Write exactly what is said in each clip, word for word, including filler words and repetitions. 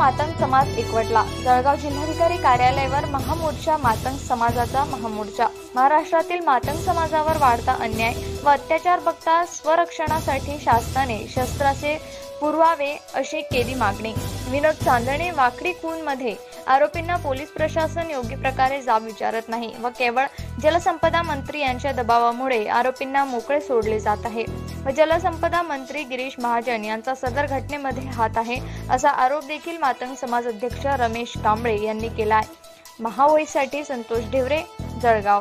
मातंग समाज एकवटला। जळगाव जिल्हाधिकारी कार्यालयावर महामोर्चा। मातंग समाजाचा महामोर्चा। महाराष्ट्रातील मातंग समाजावर वाढता अन्याय व अत्याचार बघता स्वरक्षणासाठी शासनाने शस्त्राचे पुरवावे अशी केली मागणी। विनोद चांदणे वाकडी खून मध्ये आरोपींना पोलीस प्रशासन योग्य प्रकारे जाब विचारत नाही व केवळ जलसंपदा मंत्री यांच्या दबावामुळे आरोपींना मोकळे सोडले जात आहे व जलसंपदा मंत्री गिरीश महाजन यांचा सदर घटनेमध्ये हात आहे असा आरोप देखील मातंग समाज अध्यक्ष रमेश कांबळे यांनी केला आहे। महाओळीसाठी संतोष ढेवरे, जळगाव।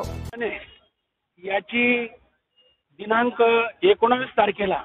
याची दिनांक एकोणीस तारखेला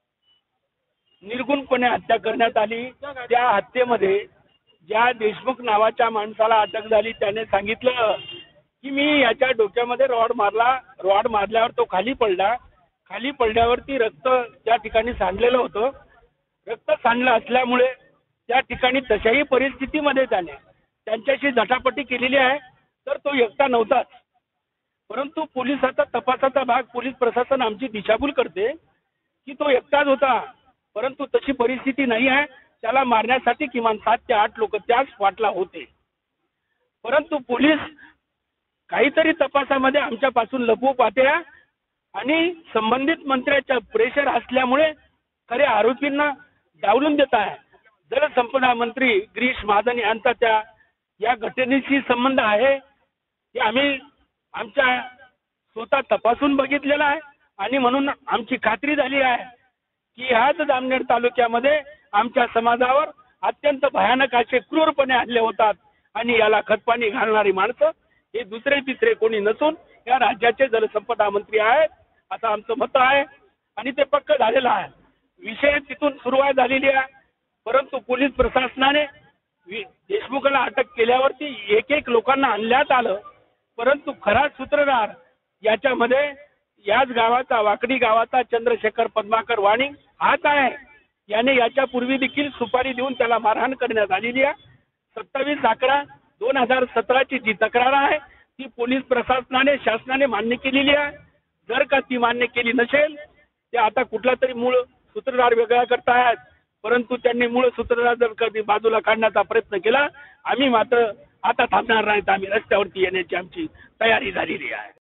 निर्गुणपणे हत्या करण्यात आली। त्या हत्येमध्ये ज्या देशमुख नावाच्या माणसाला अटक झाली त्याने सांगितलं की मी याच्या डोक्यामध्ये रॉड मारला, रॉड मारल्यावर तो खाली पडला, खाली पडल्यावरती रक्त त्या ठिकाणी सांडलेलं होतं। रक्त सांडलं असल्यामुळे त्या ठिकाणी तशाही परिस्थितीमध्ये त्याने त्यांच्याशी झटापटी केलेली आहे, तर तो एकटा नव्हताच। परंतु पोलिसाचा तपासाचा भाग पोलीस प्रशासन आमची दिशाभूल करते की तो एकटाच होता, परंतु तशी परिस्थिती नाही आहे। त्याला मारण्यासाठी किमान सात ते आठ लोक त्याच स्पॉटला होते, परंतु पोलीस काहीतरी तपासामध्ये आमच्यापासून लपवू पाहते आणि संबंधित मंत्र्याच्या प्रेशर असल्यामुळे खरे आरोपींना डावलून देत आहे। जलसंपदा मंत्री गिरीश महाजन यांचा त्या या घटनेशी संबंध आहे हे आम्ही आमच्या स्वतः तपासून बघितलेला आहे आणि म्हणून आमची खात्री झाली आहे की ह्याच जामनेर तालुक्यामध्ये आमच्या समाजावर अत्यंत भयानक असे क्रूरपणे हल्ले होतात आणि याला खतपाणी घालणारी माणसं हे दुसरे तिसरे कोणी नसून या राज्याचे जलसंपदा मंत्री आहेत असं आमचं मत आहे आणि ते पक्क झालेलं आहे। विषय तिथून सुरुवात झालेली आहे, परंतु पोलीस प्रशासनाने देशमुखला अटक केल्यावरती एक एक लोकांना आणण्यात आलं, परंतु खरा सूत्रधार याच्यामध्ये याच गावाचा वाकडी गावाचा चंद्रशेखर पद्माकर वाणी हाच आहे। याने याच्या पूर्वी देखील सुपारी देऊन त्याला मारहाण करण्यात आलेली आहे। सत्तावीस अकरा दोन हजार सतरा ची जी तक्रार आहे ती पोलीस प्रशासनाने शासनाने मान्य केलेली आहे। जर का ती मान्य केली नसेल ते आता कुठला तरी मूळ सूत्रधार वेगळा करतायत, परंतु त्यांनी मूळ सूत्रधार जर कधी बाजूला काढण्याचा प्रयत्न केला आम्ही मात्र आता थांबणार नाहीत। आम्ही रस्त्यावरती येण्याची आमची तयारी झालेली आहे।